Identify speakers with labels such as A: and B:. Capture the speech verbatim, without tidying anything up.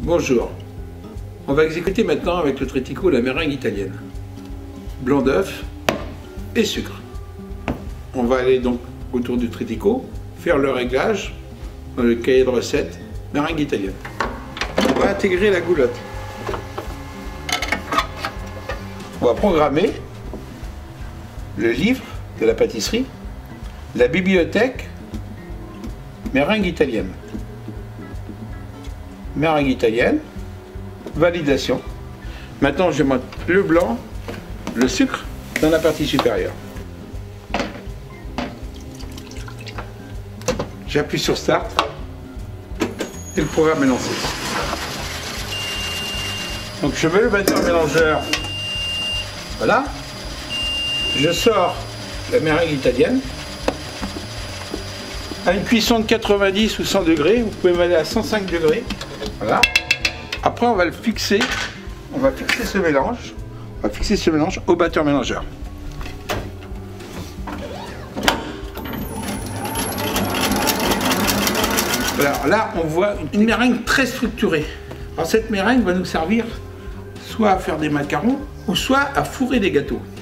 A: Bonjour. On va exécuter maintenant avec le Tritico la meringue italienne. Blanc d'œuf et sucre. On va aller donc autour du Tritico, faire le réglage dans le cahier de recettes meringue italienne. On va intégrer la goulotte. On va programmer le livre de la pâtisserie, la bibliothèque meringue italienne. Meringue italienne, validation. Maintenant, je monte le blanc, le sucre dans la partie supérieure. J'appuie sur Start et le programme est lancé. Donc je mets le batteur mélangeur. Voilà. Je sors la meringue italienne à une cuisson de quatre-vingt-dix ou cent degrés. Vous pouvez aller à cent cinq degrés. Voilà. Après, on va le fixer. On va fixer ce mélange. On va fixer ce mélange au batteur mélangeur. Alors là, on voit une meringue très structurée. Alors cette meringue va nous servir soit à faire des macarons ou soit à fourrer des gâteaux.